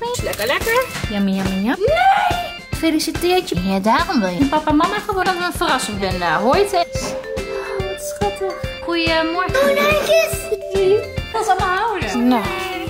Lekker, lekker. Yummy, yummy, yum. Nee! Gefeliciteerd je. Ja, daarom wil je. Papa en mama gewoon dat we een verrassing vinden. Hoi Tess. Oh, wat schattig. Goedemorgen. Oh, netjes. Dat is allemaal houden. Nou.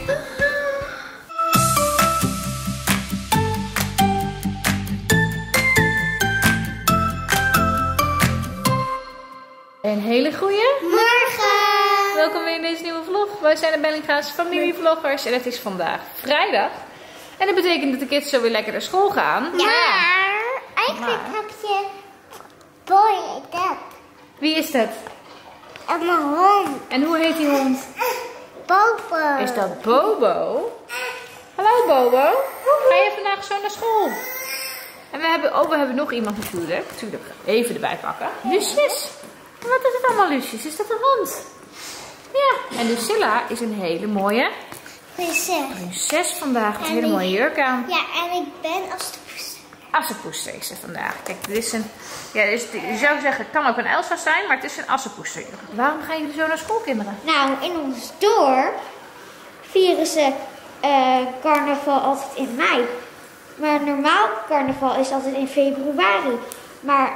Een hele goeie. Morgen. Welkom weer in deze nieuwe vlog. Wij zijn de Bellinga's familievloggers en het is vandaag vrijdag. En dat betekent dat de kids zo weer lekker naar school gaan. Ja, eigenlijk heb je boy dat. Wie is dat? En mijn hond. En hoe heet die hond? Bobo. Is dat Bobo? Hallo Bobo. Ga je vandaag zo naar school? En we hebben nog iemand natuurlijk. Tuurlijk, even erbij pakken. Lucius. Wat is het allemaal Lucius? Is dat een hond? Ja. En Lucilla is een hele mooie prinses vandaag. Met een hele mooie jurk aan. Ja, en ik ben Assepoester. Assepoester is ze vandaag. Kijk, dit is een... Ja, je zou zeggen, het kan ook een Elsa zijn, maar het is een Assepoester. Waarom gaan jullie zo naar school, kinderen? Nou, in ons dorp vieren ze carnaval altijd in mei. Maar normaal carnaval is altijd in februari. Maar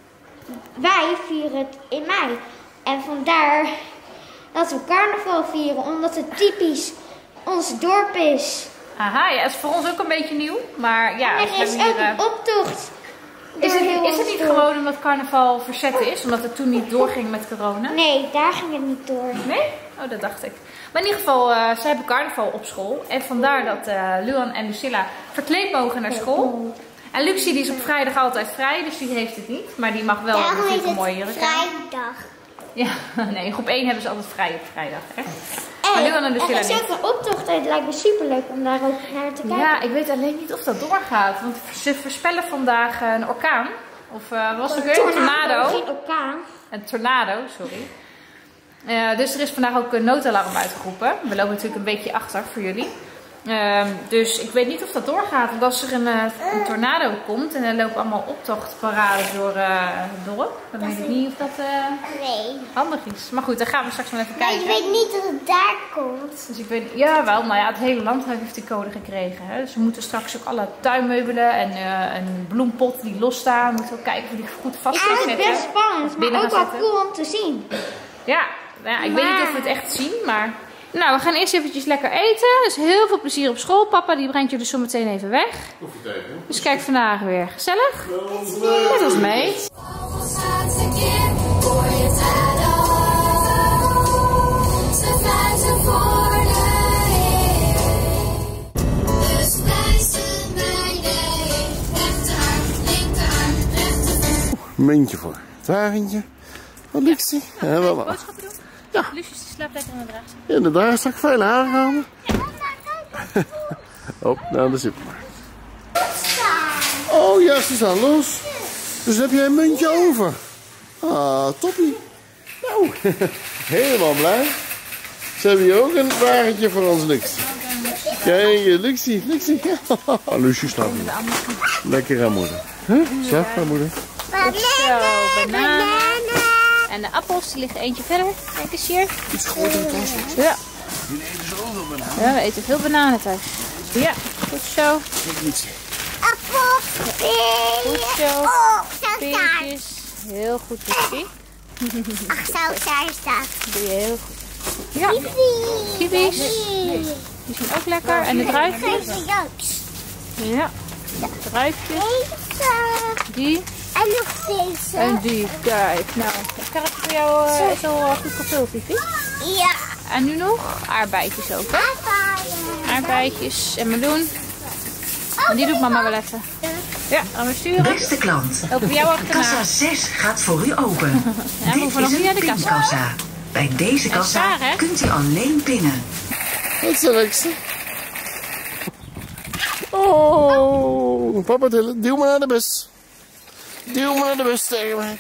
wij vieren het in mei. En vandaar dat we carnaval vieren, omdat het typisch ons dorp is. Aha, ja, dat is voor ons ook een beetje nieuw. Maar ja, En er is ook een optocht. Is het niet gewoon omdat carnaval verzet is? Omdat het toen niet doorging met corona? Nee, daar ging het niet door. Nee? Oh, dat dacht ik. Maar in ieder geval, ze hebben carnaval op school. En vandaar dat Luan en Lucilla verkleed mogen naar school. En Luxie die is op vrijdag altijd vrij, dus die heeft het niet. Maar die mag wel natuurlijk een mooie jurk aan. Vrijdag. Ja, nee, in groep 1 hebben ze altijd vrij op vrijdag. Hè? Maar Luan en Lucilla er is ook een optocht, het lijkt me superleuk om daar ook naar te kijken. Ja, ik weet alleen niet of dat doorgaat. Want ze voorspellen vandaag een orkaan. Of was het weer? Een tornado. Geen orkaan. Een tornado, sorry. Dus er is vandaag ook een noodalarm uitgeroepen. We lopen natuurlijk een beetje achter voor jullie. Dus ik weet niet of dat doorgaat. Want als er een tornado komt en er lopen allemaal optochtparades door het dorp, dan weet ik niet of dat handig is. Maar goed, daar gaan we straks nog even kijken. Maar je weet niet dat het daar komt. Dus ik weet, ja wel, nou ja, het hele land heeft die code gekregen. Hè? Dus we moeten straks ook alle tuinmeubelen en een bloempot die losstaan. We moeten ook kijken of die goed vast Ja, zitten. het is best spannend, maar ook wel cool om te zien. Ja, nou ja, ik weet niet of we het echt zien, maar... Nou, we gaan eerst eventjes lekker eten. Dus heel veel plezier op school. Papa die brengt jullie zo meteen even weg. Dus kijk vandaag weer gezellig. Met ons mee. Muntje voor het wagentje. Wat Luxie? Ja, wel. Boodschappen doen? Ja. Lucius die slaapt lekker in de draagzak. In de draagzak veel aangenomen. Op naar de supermarkt. Oh ja, ze staan los. Dus heb jij een muntje over. Ah, toppie. Nou, helemaal blij. Ze hebben hier ook een wagentje voor ons Luxie. Kijk, Luxie. Luxie staat hier. Lekker aan moeder. Zeg aan moeder. Zo, bananen. En de appels, die liggen eentje verder. Kijk eens hier. Iets groter in de klas. Ja. Jullie eten zoveel bananen. Ja, we eten veel bananen thuis. Ja, goed zo. Ik niet zien. Appels, Goed zo. Oh, zo Peertjes. Heel goed, Lucie. Ach, zo daar staat. Doe je heel goed. Ja. Kiwis. Die zijn ook lekker. En de druifjes. Ja. Druifjes. Die. En nog deze. En die. Kijk. Nou, het karretje voor jou is al goed gevuld, liefie. Ja. En nu nog aardbeidjes ook, hè? Aardbeidjes en meloen. En die doet mama wel even. Ja, gaan we sturen. Beste klant, Lopen we jou achterna. kassa 6 gaat voor u open. Ja, we Dit hoeven is nog niet een naar de kassa. pinkassa. Bij deze kassa zwaar, hè? kunt u alleen pinnen. Wat is de lekkerste? Oh, papa tillen. Duw maar naar de bus. Duw maar naar de bus tegen mij.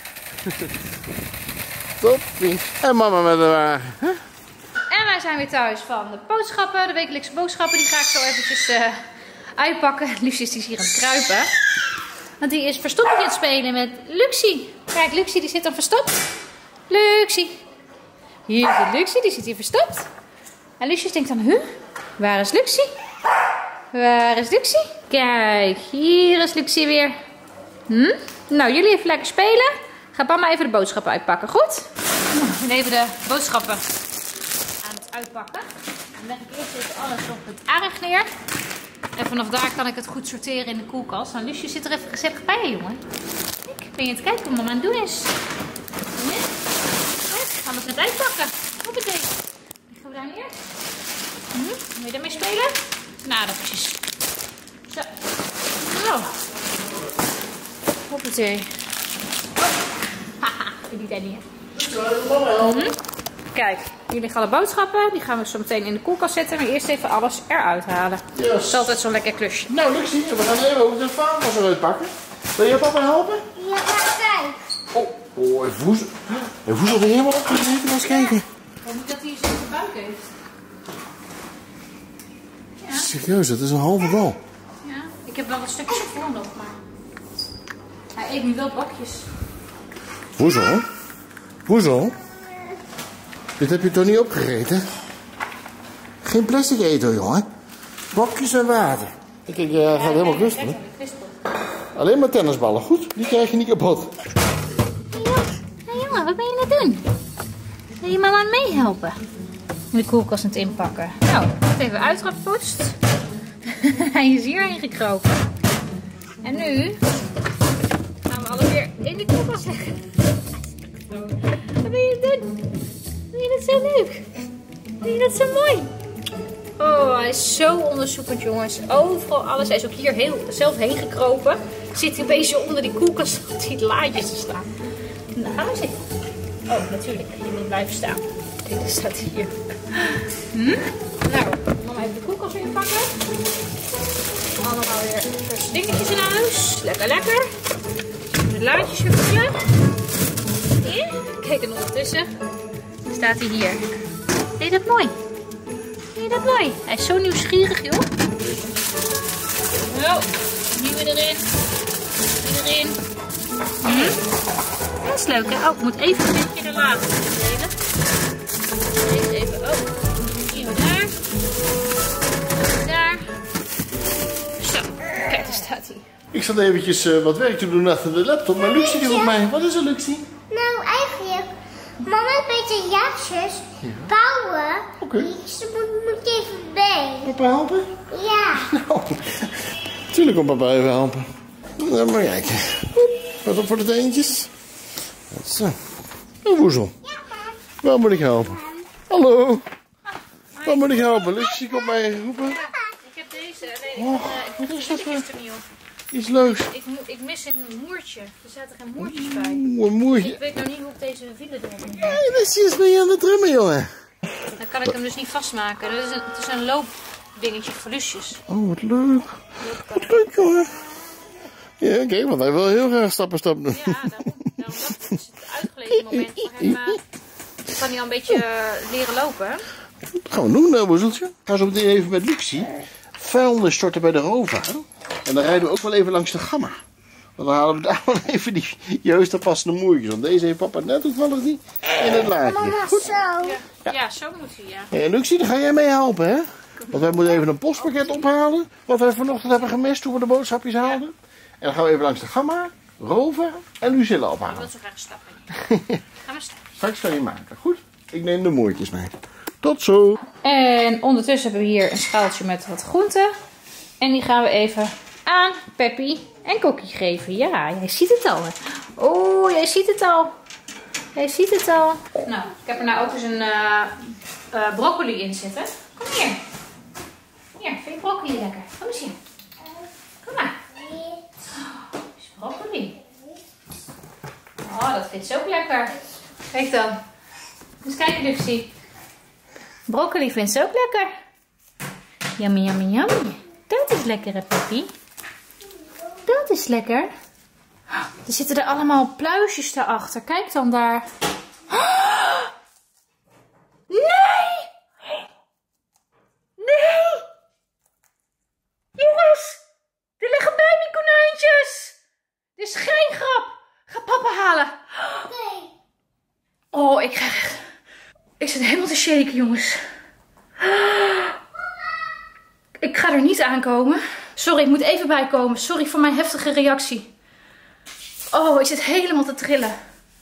Toppie. En mama met de wagen. Huh? En wij zijn weer thuis van de boodschappen. De wekelijkse boodschappen. Die ga ik zo eventjes uitpakken. Lucius die is hier aan het kruipen. Want die is verstoppertje aan het spelen met Luxie. Kijk, Luxie die zit dan verstopt. Luxie. Hier zit Luxie, die zit hier verstopt. En Lucius denkt dan, waar is Luxie? Waar is Luxie? Kijk, hier is Luxie weer. Nou, jullie even lekker spelen. Ga mama even de boodschappen uitpakken, goed? Nou, ik ben even de boodschappen aan het uitpakken. Dan leg ik eerst even alles op het aardig neer. En vanaf daar kan ik het goed sorteren in de koelkast. Nou, Lucie zit er even gezellig bij, jongen. Ik ben je te kijken wat mama aan het doen is. Ja? Gaan we het net uitpakken. Hoppatee. Die gaan we daar neer. Wil je daarmee spelen? Nadertjes. Zo. Oh. Hoppatee. Haha, die daar niet. Kijk, hier liggen alle boodschappen. Die gaan we zo meteen in de koelkast zetten. Maar eerst even alles eruit halen. Yes. Dat is altijd zo'n lekker klusje. Nou, Luxie, we gaan even ook de vaatwas eruit pakken. Wil je papa helpen? Ja, maar kijk. Oh, hij voezelt er helemaal opgegeten. Laat eens kijken. Hoe moet dat hij zo'n buik heeft? Ja. Serieus, dat is een halve bal. Ja, ik heb wel wat stukjes voor nog, maar hij eet nu wel bakjes. Voezel? Voezel? Dit heb je toch niet opgegeten? Geen plastic eten, jongen. Bakjes en water. Ik denk, gaat helemaal knuspelen. Alleen maar tennisballen, goed? Die krijg je niet kapot. Hé jongen, wat ben je aan het doen? Wil je mama meehelpen? In de koelkast aan het inpakken. Nou, het even uitgepoetst. Hij is hierheen gekropen. En nu gaan we alles weer in de koelkast leggen. Wat ben je aan het doen? Vind je dat zo leuk? Vind je dat zo mooi? Oh, hij is zo onderzoekend, jongens. Overal alles. Hij is ook hier zelf heen gekropen. Zit hij een beetje onder die koelkast op die laadjes te staan. Nou, gaan we zitten. Oh, natuurlijk. Je moet blijven staan. Kijk, daar staat hij hier. Nou, mama even de koelkast weer pakken. Allemaal weer verse dingetjes in huis. Lekker, lekker. De laadjes weer vullen. Ja. Kijk, en ondertussen staat hij hier. Vind je dat mooi? Vind je dat mooi? Hij is zo nieuwsgierig, joh. Oh, nieuwe erin. Nieuwe erin. Dat is leuk, hè? Oh, ik moet even een beetje de laag delen. Deze even, oh. Nieuwe daar. Daar. Zo, kijk, daar staat hij. Ik zat eventjes wat werk te doen achter de laptop, maar Luxie die op mij. Wat is er, Luxie? Nou, eigenlijk, mama een beetje jasjes bouwen. Oké. Ze moet even bij. Papa helpen? Ja. Nou, natuurlijk komt papa even helpen. Nou, maar kijken. Wat op voor de teentjes. Zo. Een woezel. Waar moet ik helpen? Hallo. Waar moet ik helpen? Luxie komt mij roepen. Ik heb deze, alleen Wat is dat voor er niet op. iets leuks? Ik mis een moertje. Er zaten geen moertjes bij. Een moertje. Ik weet nog niet hoe ik deze wielen erop moet doen. Hey, Luxie, ben je aan het drummen, jongen? Dan kan ik hem dus niet vastmaken. Het is een loopdingetje voor lusjes. Oh, wat leuk. Wat leuk, jongen. Ja, kijk, want hij wil heel graag stap doen. Ja, daarom dat is het uitgelezen moment voor hem. Kan hij al een beetje leren lopen. Dat gaan we doen, woezeltje. Ga zo meteen even met Luxie vuilnis storten bij de Rova. En dan rijden we ook wel even langs de Gamma. Want dan halen we daar wel even die juist passende moertjes. Want deze heeft papa net toevallig niet in het laadje. Mama, Goed. zo. Ja, zo moet hij, ja. En Luxie, dan ga jij mee helpen, hè? Want wij moeten even een postpakket ophalen. Wat wij vanochtend hebben gemist toen we de boodschapjes haalden. En dan gaan we even langs de Gamma, Rova en Lucilla Ik ophalen. wil zo graag stappen. Gaan we stappen. Straks kan je maken. Goed? Ik neem de moertjes mee. Tot zo. En ondertussen hebben we hier een schaaltje met wat groenten. En die gaan we even aan Peppy en Kokkie geven. Ja, jij ziet het al. Hè? Oh, jij ziet het al. Jij ziet het al. Nou, ik heb er nou ook eens een broccoli in zitten. Kom hier. Hier, vind je broccoli lekker? Kom eens hier. Kom maar. Is broccoli. Oh, dat vindt ze ook lekker. Kijk dan. Eens kijken, Luxie. Broccoli vindt ze ook lekker. Yummy, yummy, yummy. Dat is lekker, hè, Peppy? Dat is lekker. Er zitten er allemaal pluisjes daarachter. Kijk dan daar. Nee! Nee! Jongens! Er liggen babykonijntjes! Dit is geen grap. Ga papa halen. Oh, ik zit helemaal te shaken, jongens. Ik ga er niet aankomen. Sorry, ik moet even bijkomen. Sorry voor mijn heftige reactie. Oh, ik zit helemaal te trillen.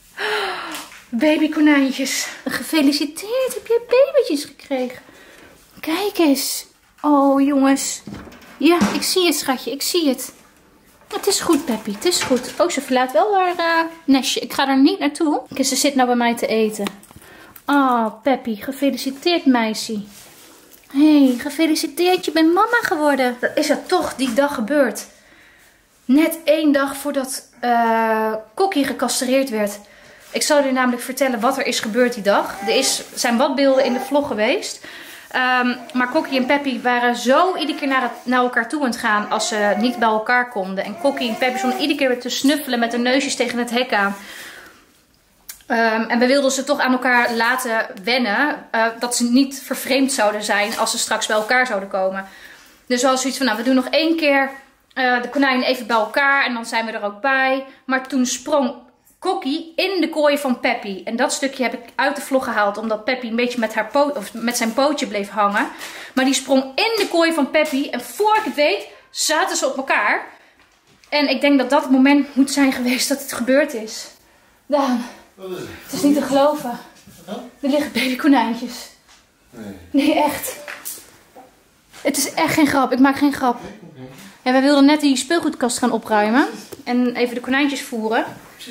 Babykonijntjes. Gefeliciteerd, heb je babytjes gekregen? Kijk eens. Oh, jongens. Ja, ik zie het, schatje. Ik zie het. Het is goed, Peppy. Het is goed. Oh, ze verlaat wel haar nestje. Ik ga er niet naartoe. Kijk, ze zit nou bij mij te eten. Oh, Peppy. Gefeliciteerd, meisje. Hé, gefeliciteerd. Je bent mama geworden. Dat is er toch die dag gebeurd. Net 1 dag voordat Kokkie gecastreerd werd. Ik zal jullie namelijk vertellen wat er is gebeurd die dag. Zijn wat beelden in de vlog geweest. Maar Kokkie en Peppy waren zo iedere keer naar elkaar toe aan het gaan als ze niet bij elkaar konden. En Kokkie en Peppy stonden iedere keer weer te snuffelen met hun neusjes tegen het hek aan. En we wilden ze toch aan elkaar laten wennen. Dat ze niet vervreemd zouden zijn als ze straks bij elkaar zouden komen. Dus we hadden zoiets van, nou, we doen nog 1 keer de konijnen even bij elkaar. En dan zijn we er ook bij. Maar toen sprong Kokkie in de kooi van Peppy. En dat stukje heb ik uit de vlog gehaald. Omdat Peppy een beetje met zijn pootje bleef hangen. Maar die sprong in de kooi van Peppy. En voor ik het weet, zaten ze op elkaar. En ik denk dat dat het moment moet zijn geweest dat het gebeurd is. Daan, het is niet te geloven. Er liggen babykonijntjes. Nee, echt. Het is echt geen grap. Ik maak geen grap. En wij wilden net die speelgoedkast gaan opruimen. En even de konijntjes voeren.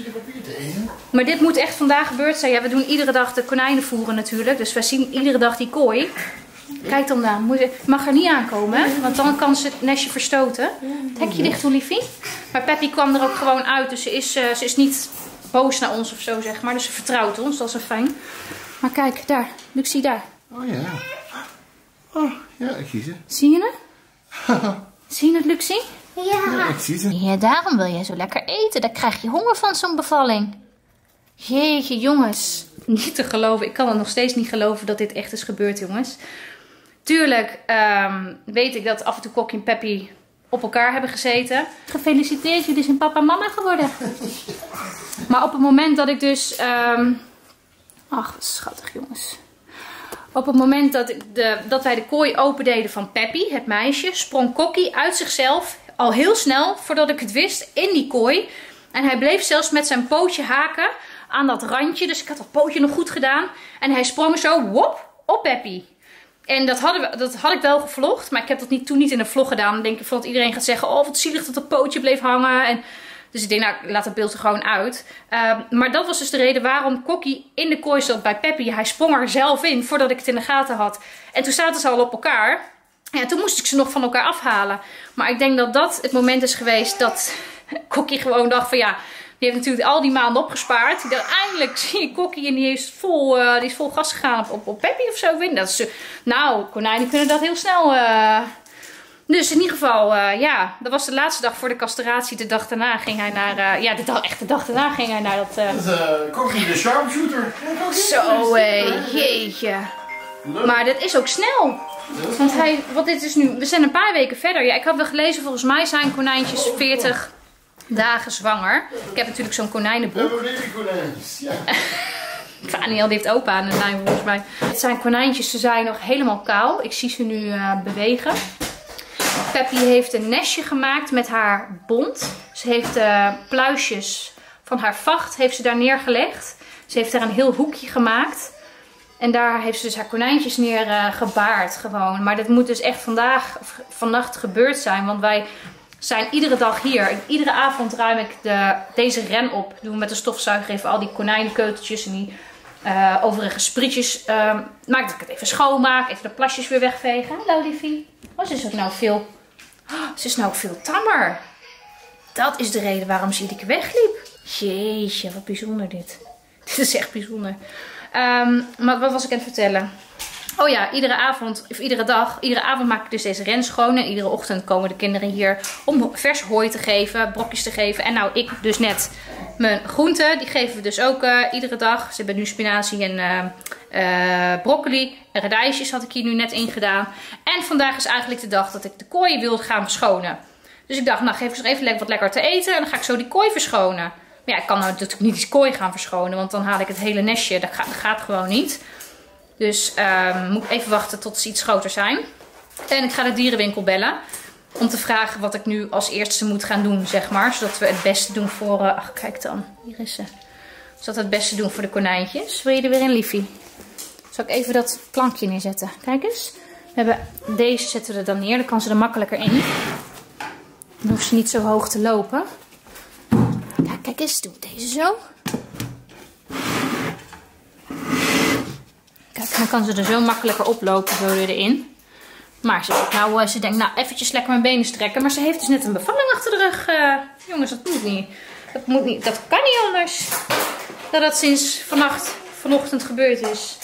Maar dit moet echt vandaag gebeurd zijn. Ja, we doen iedere dag de konijnen voeren natuurlijk. Dus wij zien iedere dag die kooi. Kijk dan Daan. Je mag er niet aankomen, hè? Want dan kan ze het nestje verstoten. Het hekje dicht doen, liefie. Maar Peppy kwam er ook gewoon uit. Dus ze is niet boos naar ons of zo, zeg maar. Dus ze vertrouwt ons. Dat is fijn. Maar kijk, daar. Luxie, daar. Oh ja. Oh, ja, ik zie ze. Zie je het? Zie je het, Luxie? Ja. Ik zie ze. Ja, daarom wil jij zo lekker eten. Daar krijg je honger van zo'n bevalling. Jeetje, jongens. Niet te geloven. Ik kan het nog steeds niet geloven dat dit echt is gebeurd, jongens. Tuurlijk weet ik dat af en toe Kokkie en Peppy op elkaar hebben gezeten. Gefeliciteerd, jullie zijn papa en mama geworden. Maar op het moment dat ik dus... Ach, wat schattig, jongens. Op het moment dat wij de kooi opendeden van Peppy, het meisje, sprong Kokkie uit zichzelf al heel snel, voordat ik het wist, in die kooi. En hij bleef zelfs met zijn pootje haken aan dat randje. Dus ik had dat pootje nog goed gedaan. En hij sprong zo, wop, op Peppy. En dat had ik wel gevlogd, maar ik heb dat toen niet in de vlog gedaan. Dan denk ik dat iedereen gaat zeggen, oh wat zielig dat dat pootje bleef hangen. Dus ik denk, nou, ik laat het beeld er gewoon uit. Maar dat was dus de reden waarom Kokkie in de kooi zat bij Peppy. Hij sprong er zelf in voordat ik het in de gaten had. En toen zaten ze al op elkaar. Ja, toen moest ik ze nog van elkaar afhalen. Maar ik denk dat dat het moment is geweest dat Kokkie gewoon dacht van ja... Die heeft natuurlijk al die maanden opgespaard. Die dacht, eindelijk zie je Kokkie en die is vol gas gegaan op Peppy of zo. Nou, konijnen kunnen dat heel snel... Dus in ieder geval, ja, dat was de laatste dag voor de castratie. De dag daarna ging hij naar... de dag daarna ging hij naar dat... Kokkie de sharpshooter. Zo, jeetje. Maar dat is ook snel. Want dit is nu... We zijn een paar weken verder. Ja, ik had wel gelezen, volgens mij zijn konijntjes 40 dagen zwanger. Ik heb natuurlijk zo'n konijnenboek. We hebben babykonijntjes, ja. Daniel heeft opa aan de lijn volgens mij. Het zijn konijntjes, ze zijn nog helemaal kaal. Ik zie ze nu bewegen. Peppy heeft een nestje gemaakt met haar bont. Ze heeft de pluisjes van haar vacht heeft ze daar neergelegd. Ze heeft daar een heel hoekje gemaakt. En daar heeft ze dus haar konijntjes neer gebaard gewoon. Maar dat moet dus echt vannacht gebeurd zijn. Want wij zijn iedere dag hier. Iedere avond ruim ik deze ren op. Doen we met de stofzuiger even al die konijnenkeuteltjes en die overige sprietjes. Maak dat ik het even schoonmaak. Even de plasjes weer wegvegen. Hallo liefie. Oh, ze is ook nou veel... ze is nou ook veel tammer. Dat is de reden waarom ze iedere keer wegliep. Jeetje, wat bijzonder dit. Dit is echt bijzonder. Maar wat was ik aan het vertellen? Oh ja, iedere avond maak ik dus deze ren schoon. En iedere ochtend komen de kinderen hier om vers hooi te geven, brokjes te geven. En nou, ik dus net mijn groenten, die geven we dus ook iedere dag. Ze hebben nu spinazie en broccoli en radijsjes had ik hier nu net in gedaan. En vandaag is eigenlijk de dag dat ik de kooi wil gaan verschonen. Dus ik dacht, nou geef ik ze even wat lekker te eten en dan ga ik zo die kooi verschonen. Maar ja, ik kan nou natuurlijk niet die kooi gaan verschonen, want dan haal ik het hele nestje. Dat gaat gewoon niet. Dus moet ik even wachten tot ze iets groter zijn. En ik ga de dierenwinkel bellen. Om te vragen wat ik nu als eerste moet gaan doen, zeg maar. Zodat we het beste doen voor... ach, kijk dan. Hier is ze. Zodat we het beste doen voor de konijntjes. Wil je er weer in, liefie? Zal ik even dat plankje neerzetten? Kijk eens. We hebben deze zetten we er dan neer. Dan kan ze er makkelijker in. Dan hoeft ze niet zo hoog te lopen. Ja, kijk eens. Doe deze zo. Kijk, dan kan ze er zo makkelijker oplopen. Zo erin. Maar ze denkt, nou, eventjes lekker mijn benen strekken. Maar ze heeft dus net een bevalling achter de rug. Jongens, dat moet niet. Dat moet niet. Dat kan niet anders. Dat sinds vanochtend gebeurd is.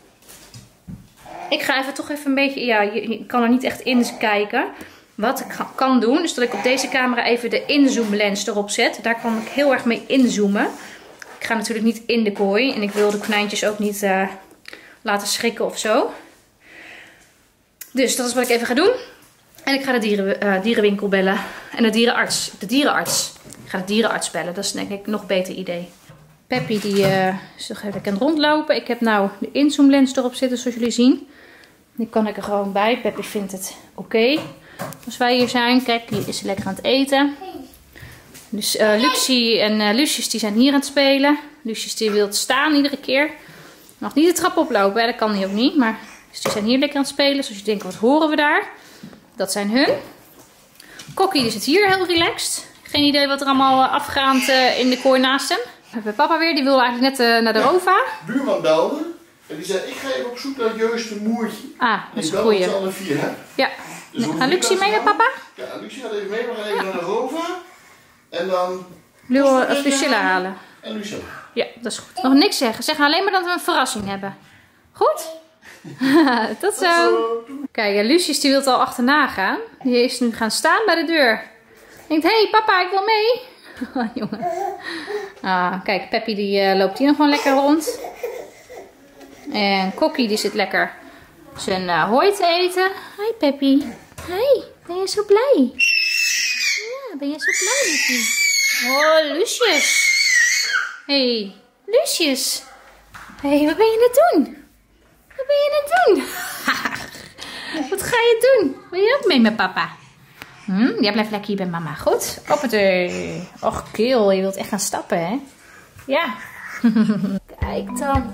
Ik ga toch even een beetje... Ja, je kan er niet echt in kijken. Wat ik kan doen, is dat ik op deze camera even de inzoomlens erop zet. Daar kan ik heel erg mee inzoomen. Ik ga natuurlijk niet in de kooi. En ik wil de konijntjes ook niet laten schrikken of zo. Dus dat is wat ik even ga doen. En ik ga de dierenwinkel bellen. En de dierenarts. Ik ga de dierenarts bellen. Dat is denk ik nog een beter idee. Peppy die is nog even lekker aan het rondlopen. Ik heb nou de inzoomlens erop zitten zoals jullie zien. Die kan ik er gewoon bij. Peppy vindt het oké. Als wij hier zijn. Kijk, hier is ze lekker aan het eten. Dus Lucie en Lucius die zijn hier aan het spelen. Lucius die wil staan iedere keer. Mag niet de trap oplopen. Hè? Dat kan hij ook niet. Maar dus die zijn hier lekker aan het spelen. Dus als je denkt, wat horen we daar? Dat zijn hun. Kokkie die zit hier heel relaxed. Geen idee wat er allemaal afgaand in de kooi naast hem. We hebben papa weer. Die wil eigenlijk net naar de Rova. Buurman belde. En die zei, ik ga even op zoek naar het juiste moertje. Ah, dat is een goeie. goeie. Alle 4, hè? Ja. Dus Gaat Lucie mee met papa? Ja, Lucie gaat even mee. We gaan even naar de Rova. En dan... Lucilla halen. En Lucilla. Ja, dat is goed. Nog niks zeggen. Zeg alleen maar dat we een verrassing hebben. Goed? Tot zo. Kijk, Lucius die wil al achterna gaan. Die is nu gaan staan bij de deur. Denkt, hé hey, papa, ik wil mee. Jongen. Ah, kijk, Peppy die loopt hier nog gewoon lekker rond. En Kokkie die zit lekker zijn hooi te eten. Hi Peppy. Hi, ben je zo blij? Ja, ben je zo blij met die? Oh, Lucius. Hey, Lucius. Hey, wat ben je aan het doen? Wat ben je aan het doen? Wat ga je doen? Wil je ook mee met papa? Jij blijft lekker hier bij mama. Goed? Hoppatee. Och, keel. Je wilt echt gaan stappen, hè? Ja. Kijk dan.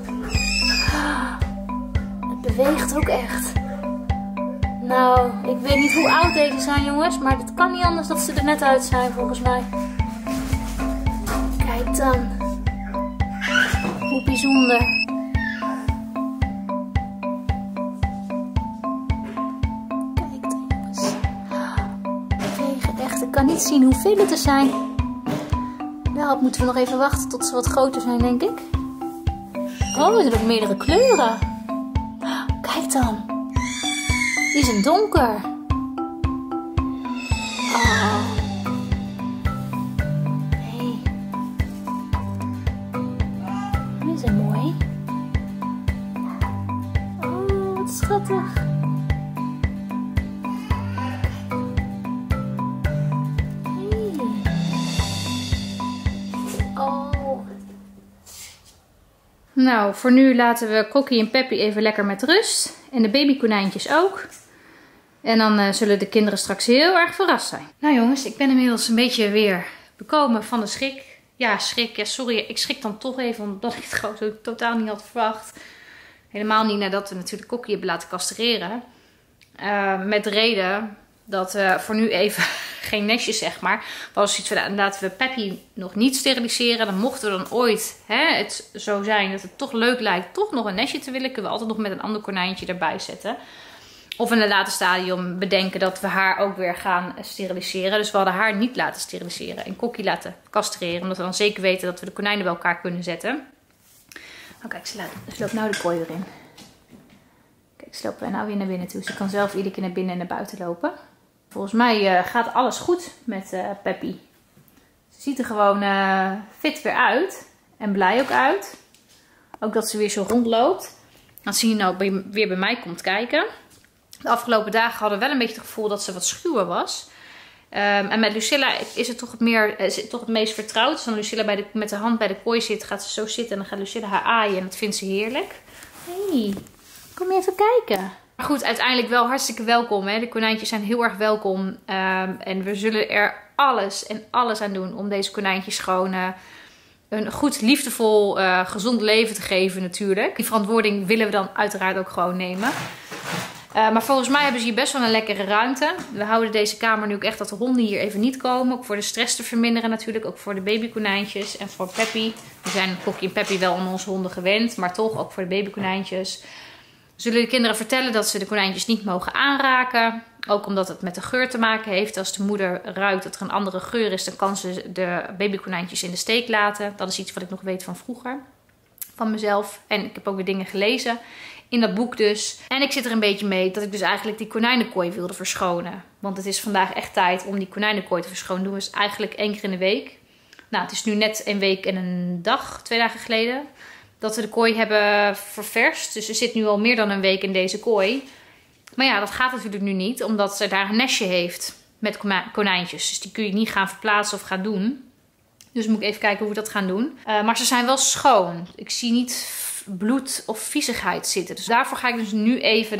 Het beweegt ook echt. Nou, ik weet niet hoe oud deze zijn, jongens. Maar het kan niet anders dat ze er net uit zijn, volgens mij. Kijk dan. Hoe bijzonder. Ik kan niet zien hoeveel het er zijn. Daarop moeten we nog even wachten tot ze wat groter zijn, denk ik. Oh, er zijn ook meerdere kleuren. Kijk dan. Die zijn donker. Oh. Hey. Die zijn mooi. Oh, wat schattig. Nou, voor nu laten we Kokkie en Peppy even lekker met rust. En de babykonijntjes ook. En dan zullen de kinderen straks heel erg verrast zijn. Nou jongens, ik ben inmiddels een beetje weer bekomen van de schrik. Ja, schrik. Ja, sorry, ik schrik dan toch even omdat ik het gewoon zo totaal niet had verwacht. Helemaal niet nadat we natuurlijk Kokkie hebben laten castreren. Met de reden dat voor nu even geen nestjes, zeg maar. Was iets van, laten we Peppy nog niet steriliseren. Dan mochten we dan ooit het zo zijn dat het toch leuk lijkt toch nog een nestje te willen. Kunnen we altijd nog met een ander konijntje erbij zetten. Of in een later stadium bedenken dat we haar ook weer gaan steriliseren. Dus we hadden haar niet laten steriliseren. En Kokkie laten castreren. Omdat we dan zeker weten dat we de konijnen bij elkaar kunnen zetten. Oh kijk, ze loopt nou de kooi weer in. Kijk, ze loopt nou weer naar binnen toe. Ze kan zelf iedere keer naar binnen en naar buiten lopen. Volgens mij gaat alles goed met Peppy. Ze ziet er gewoon fit weer uit. En blij ook uit. Ook dat ze weer zo rondloopt. Als ze hier nou weer bij mij komt kijken. De afgelopen dagen hadden we wel een beetje het gevoel dat ze wat schuwer was. En met Lucilla is het toch het meest vertrouwd. Dus als Lucilla met de hand bij de kooi zit, gaat ze zo zitten. En dan gaat Lucilla haar aaien. En dat vindt ze heerlijk. Hey, kom je even kijken. Maar goed, uiteindelijk wel hartstikke welkom. Hè? De konijntjes zijn heel erg welkom. En we zullen er alles aan doen om deze konijntjes gewoon een goed, liefdevol, gezond leven te geven natuurlijk. Die verantwoording willen we dan uiteraard ook gewoon nemen. Maar volgens mij hebben ze hier best wel een lekkere ruimte. We houden deze kamer nu ook echt dat de honden hier even niet komen. Ook voor de stress te verminderen natuurlijk. Ook voor de babykonijntjes en voor Peppy. We zijn Kokkie en Peppy wel aan onze honden gewend. Maar toch ook voor de babykonijntjes. Zullen de kinderen vertellen dat ze de konijntjes niet mogen aanraken. Ook omdat het met de geur te maken heeft. Als de moeder ruikt dat er een andere geur is, dan kan ze de babykonijntjes in de steek laten. Dat is iets wat ik nog weet van vroeger. Van mezelf. En ik heb ook weer dingen gelezen. In dat boek dus. En ik zit er een beetje mee dat ik dus eigenlijk die konijnenkooi wilde verschonen. Want het is vandaag echt tijd om die konijnenkooi te verschonen. Dat doen we dus eigenlijk 1 keer in de week. Nou, het is nu net 1 week en een dag, 2 dagen geleden, dat we de kooi hebben ververst. Dus ze zit nu al meer dan een week in deze kooi. Maar ja, dat gaat natuurlijk nu niet. Omdat ze daar een nestje heeft met konijntjes. Dus die kun je niet gaan verplaatsen of gaan doen. Dus moet ik even kijken hoe we dat gaan doen. Maar ze zijn wel schoon. Ik zie niet bloed of viezigheid zitten. Dus daarvoor ga ik dus nu even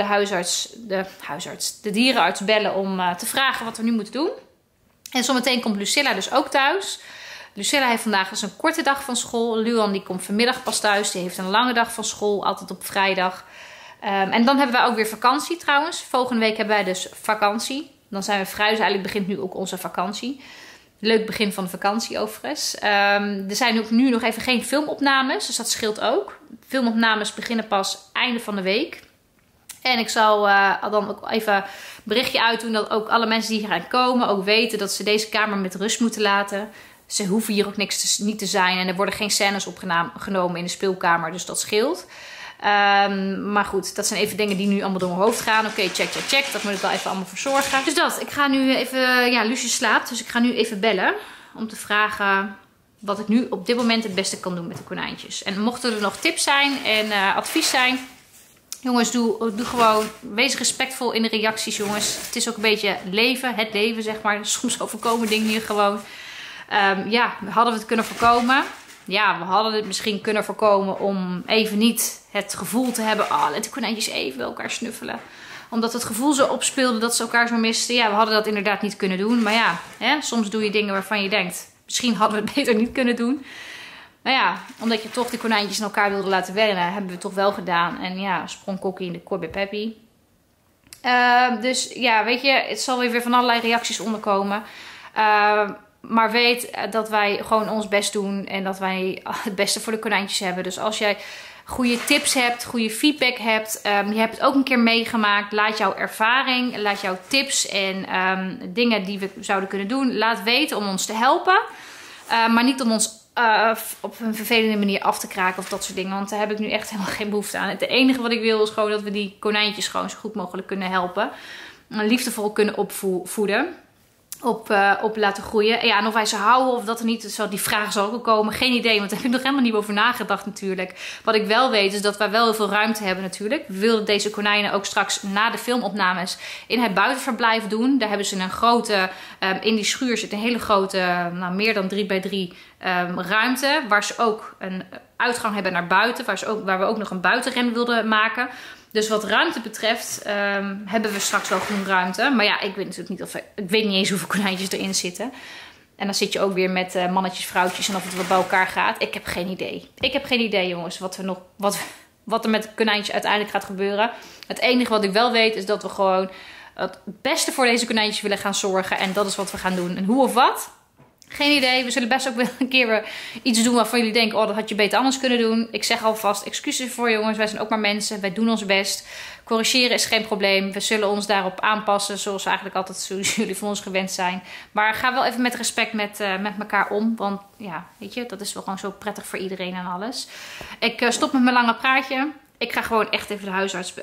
de dierenarts bellen om te vragen wat we nu moeten doen. En zometeen komt Lucilla dus ook thuis. Lucilla heeft vandaag dus een korte dag van school. Luan die komt vanmiddag pas thuis. Die heeft een lange dag van school, altijd op vrijdag. En dan hebben wij ook weer vakantie trouwens. Volgende week hebben wij dus vakantie. Dan zijn we vrij, dus eigenlijk begint nu ook onze vakantie. Leuk begin van de vakantie overigens. Er zijn ook nu nog even geen filmopnames, dus dat scheelt ook. Filmopnames beginnen pas einde van de week. En ik zal dan ook even een berichtje uitdoen dat ook alle mensen die hier gaan komen ook weten dat ze deze kamer met rust moeten laten. Ze hoeven hier ook niet te zijn en er worden geen scènes opgenomen in de speelkamer, dus dat scheelt. Maar goed, dat zijn even dingen die nu allemaal door mijn hoofd gaan. Oké, check. Dat moet ik wel even allemaal verzorgen. Dus dat, ik ga nu even... Ja, Lucie slaapt, dus ik ga nu even bellen. Om te vragen wat ik nu op dit moment het beste kan doen met de konijntjes. En mochten er nog tips zijn en advies zijn... Jongens, doe gewoon... Wees respectvol in de reacties, jongens. Het is ook een beetje het leven, zeg maar. Soms overkomen dingen hier gewoon. Ja, hadden we het kunnen voorkomen... Ja, we hadden het misschien kunnen voorkomen om even niet het gevoel te hebben... Oh, let de konijntjes even bij elkaar snuffelen. Omdat het gevoel zo opspeelde dat ze elkaar zo misten. Ja, we hadden dat inderdaad niet kunnen doen. Maar ja, soms doe je dingen waarvan je denkt... Misschien hadden we het beter niet kunnen doen. Maar ja, omdat je toch de konijntjes in elkaar wilde laten wennen... hebben we het toch wel gedaan. En ja, sprong Kokkie in de kooi bij Peppy. Dus ja, weet je, het zal weer van allerlei reacties onderkomen... Maar weet dat wij gewoon ons best doen en dat wij het beste voor de konijntjes hebben. Dus als jij goede tips hebt, goede feedback hebt, je hebt het ook een keer meegemaakt. Laat jouw ervaring, laat jouw tips en dingen die we zouden kunnen doen, laat weten om ons te helpen. Maar niet om ons op een vervelende manier af te kraken of dat soort dingen. Want daar heb ik nu echt helemaal geen behoefte aan. Het enige wat ik wil is gewoon dat we die konijntjes gewoon zo goed mogelijk kunnen helpen. Liefdevol kunnen opvoeden. Op laten groeien. Ja, en of wij ze houden of dat er niet. Die vraag zal ook komen. Geen idee, want daar heb ik nog helemaal niet over nagedacht natuurlijk. Wat ik wel weet is dat wij wel heel veel ruimte hebben natuurlijk. We wilden deze konijnen ook straks na de filmopnames in het buitenverblijf doen. Daar hebben ze een grote, in die schuur zit een hele grote, meer dan 3x3 ruimte. Waar ze ook een uitgang hebben naar buiten. Waar we ook nog een buitenren wilden maken. Dus wat ruimte betreft hebben we straks wel genoeg ruimte. Maar ja, ik weet natuurlijk niet ik weet niet eens hoeveel konijntjes erin zitten. En dan zit je ook weer met mannetjes, vrouwtjes en of het wat bij elkaar gaat. Ik heb geen idee. Ik heb geen idee, jongens, wat er met de konijntjes uiteindelijk gaat gebeuren. Het enige wat ik wel weet is dat we gewoon het beste voor deze konijntjes willen gaan zorgen. En dat is wat we gaan doen. En hoe of wat? Geen idee. We zullen best ook wel een keer weer iets doen waarvan jullie denken... oh, dat had je beter anders kunnen doen. Ik zeg alvast excuses voor, jongens. Wij zijn ook maar mensen. Wij doen ons best. Corrigeren is geen probleem. We zullen ons daarop aanpassen zoals jullie van ons gewend zijn. Maar ga wel even met respect met elkaar om. Want ja, weet je, dat is wel gewoon zo prettig voor iedereen en alles. Ik stop met mijn lange praatje. Ik ga gewoon echt even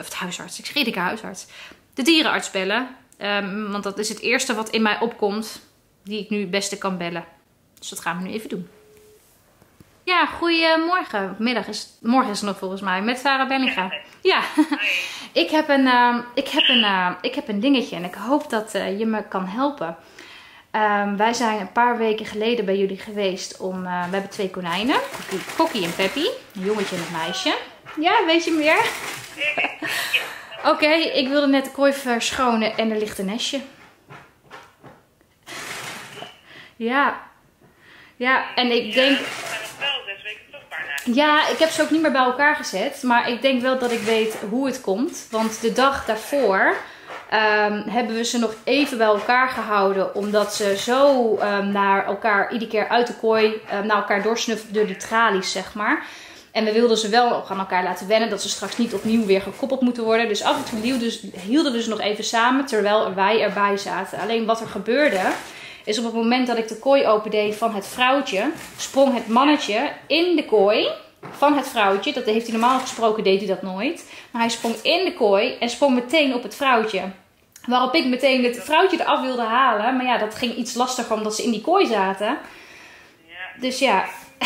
de dierenarts bellen. Want dat is het eerste wat in mij opkomt... die ik nu het beste kan bellen. Dus dat gaan we nu even doen. Ja, goedemorgen. Morgen is het nog volgens mij. Met Sarah Bellinga. Ja, ik heb een dingetje. En ik hoop dat je me kan helpen. Wij zijn een paar weken geleden bij jullie geweest. We hebben 2 konijnen. Kokkie en Peppy. Een jongetje en een meisje. Ja, weet je meer? Oké, ik wilde net de kooi verschonen en er ligt een nestje. Ja. Ja, en ik denk... Ja, ik heb ze ook niet meer bij elkaar gezet. Maar ik denk wel dat ik weet hoe het komt. Want de dag daarvoor hebben we ze nog even bij elkaar gehouden. Omdat ze zo naar elkaar iedere keer uit de kooi naar elkaar doorsnuffelden door die tralies, zeg maar. En we wilden ze wel aan elkaar laten wennen. Dat ze straks niet opnieuw weer gekoppeld moeten worden. Dus af en toe hielden we ze nog even samen. Terwijl wij erbij zaten. Alleen wat er gebeurde... is op het moment dat ik de kooi opendeed van het vrouwtje, sprong het mannetje in de kooi van het vrouwtje. Dat heeft hij normaal gesproken, deed hij dat nooit. Maar hij sprong in de kooi en sprong meteen op het vrouwtje. Waarop ik meteen het vrouwtje eraf wilde halen. Maar ja, dat ging iets lastiger omdat ze in die kooi zaten. Dus ja.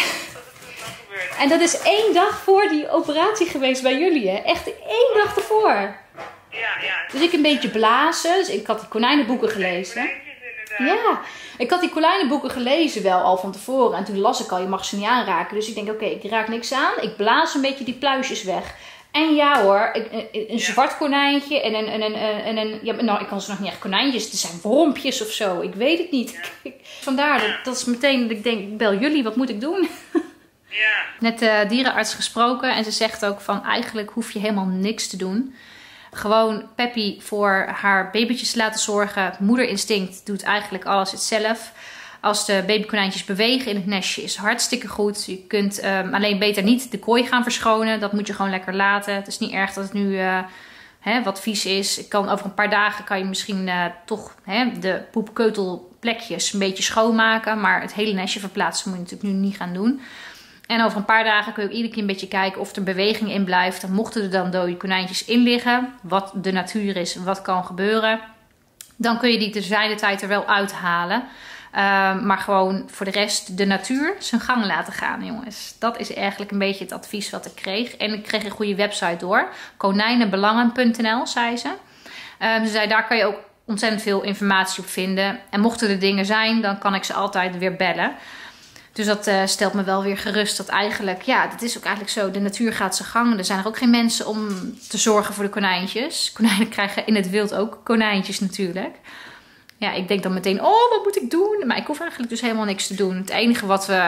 En dat is 1 dag voor die operatie geweest bij jullie, hè? Echt 1 dag ervoor. Dus ik een beetje blazen. Dus ik had die konijnenboeken gelezen. Ja, ik had die konijnenboeken gelezen wel al van tevoren. En toen las ik al, je mag ze niet aanraken. Dus ik denk, oké, ik raak niks aan. Ik blaas een beetje die pluisjes weg. En ja hoor, een zwart konijntje en een ja, nou, ik kan ze nog niet echt konijntjes. Het zijn wormpjes of zo, ik weet het niet. Vandaar, dat is meteen dat ik denk, ik bel jullie, wat moet ik doen? Ja. Net de dierenarts gesproken en ze zegt ook van, eigenlijk hoef je helemaal niks te doen. Gewoon Peppy voor haar babytjes laten zorgen. Het moederinstinct doet eigenlijk alles het zelf. Als de babykonijntjes bewegen in het nestje is hartstikke goed. Je kunt alleen beter niet de kooi gaan verschonen. Dat moet je gewoon lekker laten. Het is niet erg dat het nu wat vies is. Over een paar dagen kan je misschien toch de poepkeutelplekjes een beetje schoonmaken. Maar het hele nestje verplaatsen moet je natuurlijk nu niet gaan doen. En over een paar dagen kun je ook iedere keer een beetje kijken of er beweging in blijft. Dan mochten er dan dode konijntjes in liggen. Wat de natuur is, wat kan gebeuren. Dan kun je die terzijde tijd er wel uithalen. Maar gewoon voor de rest de natuur zijn gang laten gaan, jongens. Dat is eigenlijk een beetje het advies wat ik kreeg. En ik kreeg een goede website door. Konijnenbelangen.nl, zei ze. Ze zei, daar kan je ook ontzettend veel informatie op vinden. En mochten er dingen zijn, dan kan ik ze altijd weer bellen. Dus dat stelt me wel weer gerust dat eigenlijk, ja, dat is ook eigenlijk zo. De natuur gaat zijn gang. Er zijn er ook geen mensen om te zorgen voor de konijntjes. Konijnen krijgen in het wild ook konijntjes natuurlijk. Ja, ik denk dan meteen, oh, wat moet ik doen? Maar ik hoef eigenlijk dus helemaal niks te doen. Het enige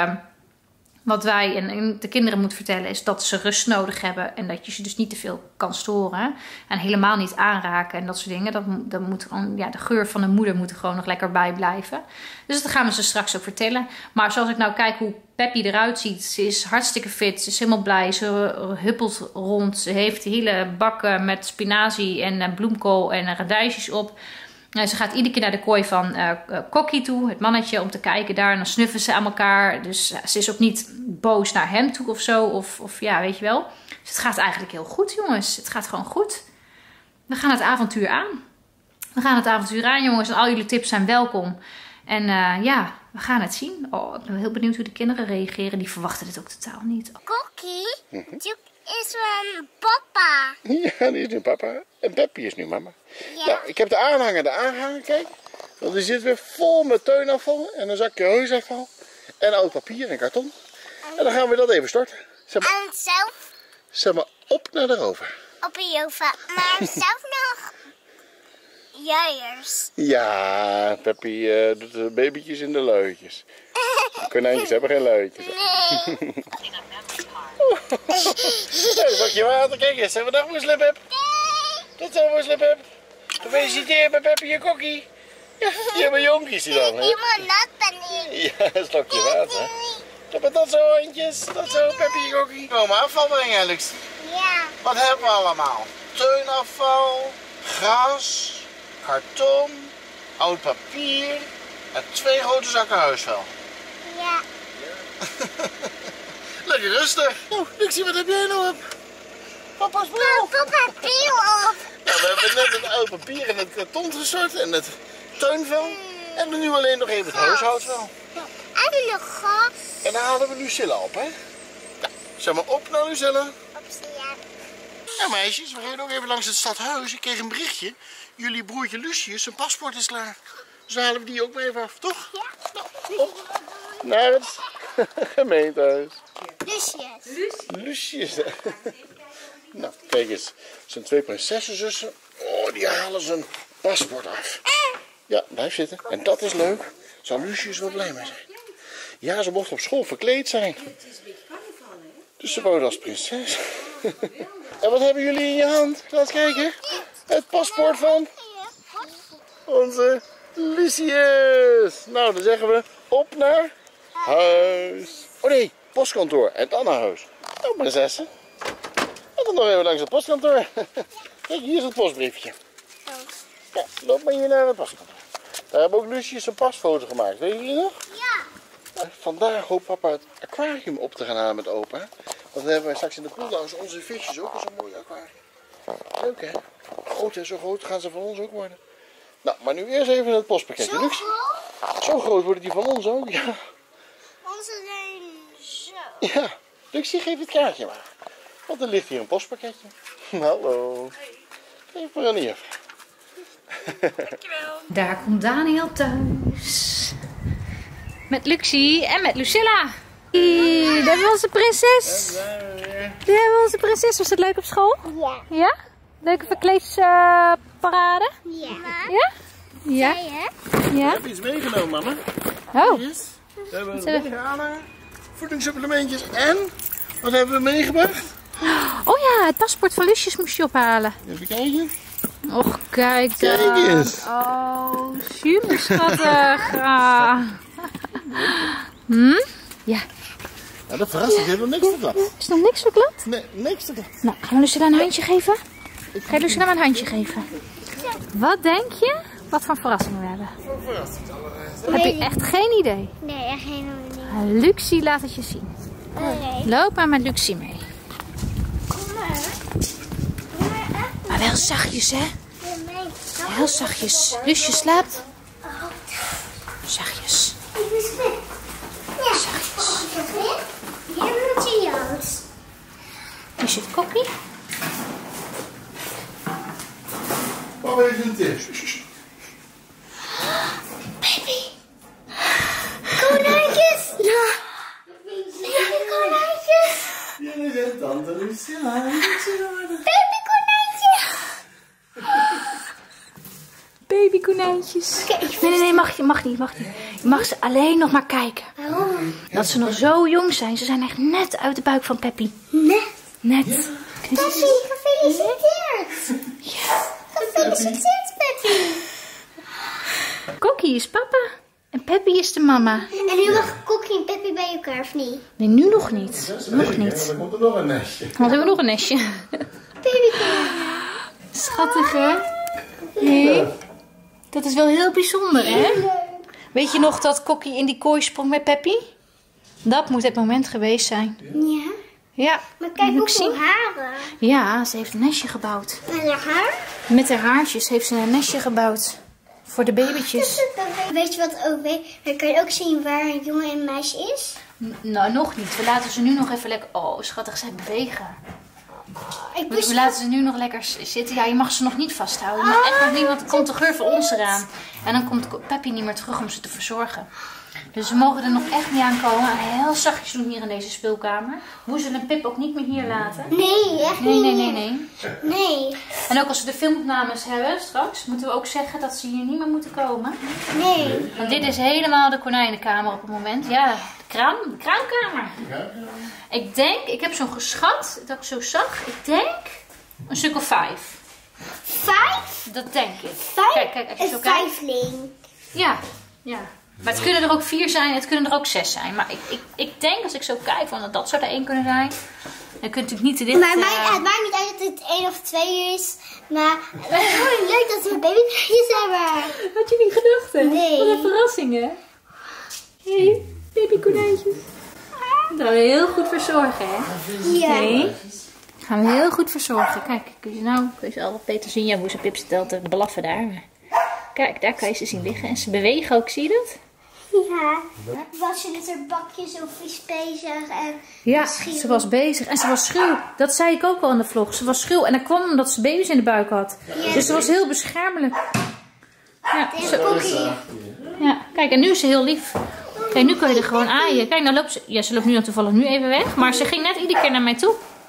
wat wij en de kinderen moeten vertellen is dat ze rust nodig hebben. En dat je ze dus niet te veel kan storen. En helemaal niet aanraken en dat soort dingen. Dat moet gewoon, ja, de geur van de moeder moet er gewoon nog lekker bij blijven. Dus dat gaan we ze straks ook vertellen. Maar zoals ik nou kijk hoe Peppy eruit ziet. Ze is hartstikke fit. Ze is helemaal blij. Ze huppelt rond. Ze heeft hele bakken met spinazie en bloemkool en radijsjes op. Ze gaat iedere keer naar de kooi van Kokkie toe, het mannetje, om te kijken daar. En dan snuffen ze aan elkaar. Dus ze is ook niet boos naar hem toe of zo. Of ja, weet je wel. Dus het gaat eigenlijk heel goed, jongens. Het gaat gewoon goed. We gaan het avontuur aan. We gaan het avontuur aan, jongens. En al jullie tips zijn welkom. En ja, we gaan het zien. Oh, ik ben heel benieuwd hoe de kinderen reageren. Die verwachten dit ook totaal niet. Kokkie, dit is mijn papa. Ja, die is nu papa. En Peppy is nu mama. Ja. Nou, ik heb de aanhanger aangehangen, kijk. Want die zit weer vol met tuinafval en een zakje reusafval. En oud papier en karton. En dan gaan we dat even storten. En zelf Zet maar op naar de rover. op een jova. Maar zelf nog juiers. Ja, Peppy doet de babytjes in de luidjes. De konijntjes hebben geen luidjes. Nee. Een zakje water, kijk eens. Hebben we dag moeslip heb. Tot zo moeslip heb. Gefeliciteerd met Peppy en Kokkie. Ja, die hebben jonkies die dan, hè? Helemaal nat ben ik. Ja, een slokje water. Tot zo, hondjes. Tot zo, Peppy en Kokkie. Kom maar afval brengen, Alex. Ja. Wat hebben we allemaal? Tuinafval, gras, karton, oud papier en 2 grote zakken huisvuil. Ja. Lekker rustig. Oh, Luxie, wat heb jij nou op? Papa's bril. Papa peel op. Nou, we hebben net het oud papier en het karton gestort en het tuinvuil. En nu alleen nog even het huishoudvuil. En nog gas. En dan halen we Lucilla op, hè? Nou, zeg maar op naar Lucilla. Op z'n ja. Ja, meisjes, we gaan ook even langs het stadhuis. Ik kreeg een berichtje. Jullie broertje Lucius, zijn paspoort is klaar. Dus dan halen we die ook maar even af, toch? Ja. Nou, op naar het gemeentehuis. Lusjes. Lucius. Nou, kijk eens. Het zijn 2 prinsessenzussen. Oh, die halen zijn paspoort af. Ja, blijf zitten. En dat is leuk. Zal Lucius wel blij mee zijn. Ja, ze mocht op school verkleed zijn. Dus ze wouden als prinses. En wat hebben jullie in je hand? Laat eens kijken. Het paspoort van onze Lucius. Nou, dan zeggen we op naar huis. Oh nee, postkantoor. En dan naar huis. Nou, prinsessen. En dan nog even langs het postkantoor. Kijk, hier is het postbriefje. Ja, loop maar hier naar het postkantoor. Daar hebben ook Lucius een pasfoto gemaakt. Weet jullie nog? Ja. Vandaag hoopt papa het aquarium op te gaan halen met opa. Want dan hebben wij straks in de poolhouse onze visjes ook in zo'n mooi aquarium. Leuk hè? Groot en zo groot gaan ze van ons ook worden. Nou, maar nu eerst even het postpakketje. Lux. Zo groot worden die van ons ook, ja. Onze zijn zo. Ja, Luxie, geef het kaartje maar. Want er ligt hier een postpakketje. Hallo. Even maar aan hier. Daar komt Daniel thuis. Met Luxie en met Lucilla. Daar hebben we onze prinses. Daar hebben we onze prinses. Was het leuk op school? Ja. Ja? Leuke verkleedsparade? Ja. Ja? Ja? Ja? Ik heb iets meegenomen, mama. Oh. Yes. We hebben een legale voedingssupplementjes. En, wat hebben we meegebracht? Oh ja, het paspoort van Lucius moest je ophalen. Even kijken. Och, kijk dan. Kijk eens. Oh, super schattig. Ah. Ja. Nou, dat verrast. Ik heb nog niks te klap. Is nog niks verklapt? Nee, niks te klap. Nou, gaan we Lucilla een handje geven? Ga je Lucilla maar een handje geven? Wat denk je? Wat voor verrassing we hebben? Heb je echt geen idee? Nee, echt helemaal niet. Luxie laat het je zien. Nee. Loop maar met Luxie mee. Kom maar. Maar wel zachtjes, hè? Heel zachtjes. Lucius slaapt. Zachtjes. Ik ben spit. Ja. Zachtjes. Hier moet je Joost. Hier zit Kokkie. Wat heeft een tip? Baby. Konijntjes. Ja. Baby konijntjes. Jullie zijn tante Lucilla. Baby konijntjes. Babykonijntjes. Nee, mag niet. Je mag ze alleen nog maar kijken. Waarom? Dat ze nog zo jong zijn. Ze zijn echt net uit de buik van Peppy. Net. Peppy, gefeliciteerd. Ja. Gefeliciteerd, Peppy. Kokkie is papa. En Peppy is de mama. En nu mag Kokkie en Peppy bij elkaar, of niet? Nee, nu nog niet. Nog niet. Dan komt er nog een nestje. Want we hebben nog een nestje. Baby konijntjes. Schattig, hè? Nee. Dat is wel heel bijzonder, hè? Weet je nog dat Kokkie in die kooi sprong met Peppy? Dat moet het moment geweest zijn. Ja. Ja. Maar kijk ook Luxie. hoe haren. Ja, ze heeft een nestje gebouwd. En haar haar. Met haar haartjes heeft ze een nestje gebouwd. Voor de babytjes. Weet je wat ook weet? Dan kan je ook zien waar een jongen en een meisje is. Nou, nog niet. We laten ze nu nog even lekker... Oh, schattig, zij bewegen. We laten ze nu nog lekker zitten. Ja, je mag ze nog niet vasthouden. Maar echt nog niet, want er komt de geur van ons eraan. En dan komt Peppy niet meer terug om ze te verzorgen. Dus we mogen er nog echt niet aan komen. En heel zachtjes doen hier in deze speelkamer. Woezel en Pip ook niet meer hier laten. Nee, echt niet. Nee. En ook als we de filmopnames hebben straks, moeten we ook zeggen dat ze hier niet meer moeten komen. Nee. Want dit is helemaal de konijnenkamer op het moment. Ja, de kraamkamer. Ik heb zo'n geschat, dat ik zo zag. Ik denk een stuk of 5. 5? Dat denk ik. 5? Kijk, als je zo Een kijkt. vijfling. Ja. Maar het kunnen er ook 4 zijn, het kunnen er ook 6 zijn. Maar ik denk als ik zo kijk, van dat zou er 1 kunnen zijn. Dan kunt u niet te dicht... Maar het maakt niet uit dat het 1 of 2 is. Maar het is gewoon leuk dat we babykonijntjes hebben. Had je niet gedacht, hè? Nee. Wat een verrassing, hè? Hé, babykonijntjes. Dat gaan we heel goed verzorgen, hè? Ja. Nee. Gaan we heel goed verzorgen. Kijk, kun je al beter zien. Ja, hoe ze Pip stelt te blaffen daar. Kijk, daar kan je ze zien liggen. En ze bewegen ook, zie je dat? Ja. Was je met haar bakje zo vies bezig en... Ja, ze was bezig. En ze was schuw. Dat zei ik ook al in de vlog. Ze was schuw. En dat kwam omdat ze baby's in de buik had. Ja. Dus ze was heel beschermelijk. Ja, Deze Kokkie. ja, kijk, en nu is ze heel lief. Kijk, nu kun je er gewoon aaien. Kijk, nou loopt ze... Ja, ze loopt nu toevallig nu even weg. Maar ze ging net iedere keer naar mij toe.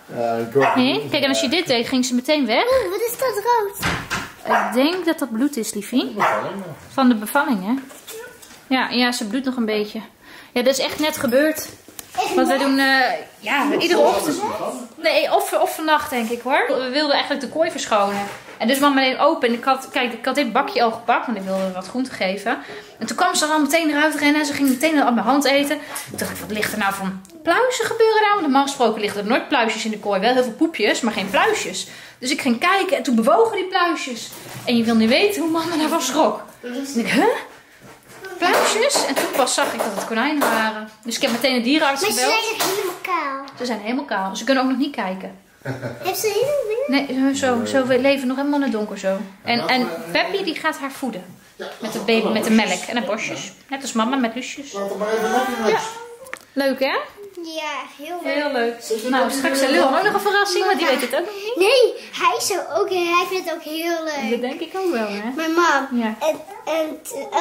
Nee? Kijk, en als je dit deed, ging ze meteen weg. Oeh, wat is dat rood? Ik denk dat dat bloed is, liefie. Van de bevalling, hè? Ja, ze bloedt nog een beetje. Ja, dat is echt net gebeurd. Want wij doen, iedere ochtend. Nee, of vannacht denk ik hoor. We wilden eigenlijk de kooi verschonen. En dus mama deed open. En ik had dit bakje al gepakt, want ik wilde wat groente geven. En toen kwam ze al meteen eruit rennen. En ze ging meteen op mijn hand eten. Toen dacht ik, wat ligt er nou van pluizen gebeuren nou? Want normaal gesproken liggen er nooit pluisjes in de kooi. Wel heel veel poepjes, maar geen pluisjes. Dus ik ging kijken en toen bewogen die pluisjes. En je wil niet weten hoe mama daarvan schrok. Dus ik, pluisjes? En toen pas zag ik dat het konijnen waren. Dus ik heb meteen de dierenarts gebeld. Maar ze zijn helemaal kaal. Ze zijn helemaal kaal. Ze kunnen ook nog niet kijken. Heeft ze helemaal Nee, zo we leven nog helemaal in het donker zo. En Peppy die gaat haar voeden. Met de baby, met de melk en de borstjes. Net als mama met lusjes. Ja. Leuk hè? Ja, heel leuk. Heel leuk. Nou, straks heeft Luan ook nog een verrassing, want die weet het ook nog niet. Nee, hij vindt het ook heel leuk. Dat denk ik ook wel hè. Mijn mam. Ja. En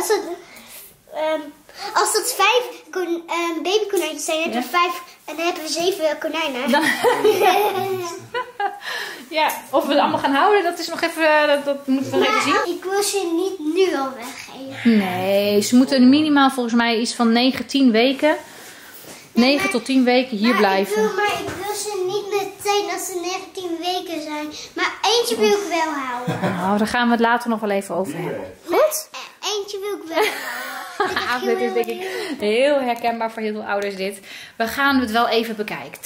als dat 5 babykonijntjes zijn, heb je 5 en dan hebben we 7 konijnen. Ja, of we het allemaal gaan houden, dat is nog even, dat moeten we nog even zien. Ik wil ze niet nu al weggeven. Nee, ze moeten minimaal volgens mij iets van 9-10 weken. 9 tot 10 weken hier blijven. Ik wil ze niet meteen als ze 19 weken zijn. Maar eentje wil ik wel houden. Nou, daar gaan we het later nog wel even over hebben. Goed? Eentje wil ik wel houden. Dit is denk ik heel herkenbaar voor heel veel ouders dit. We gaan het wel even bekijken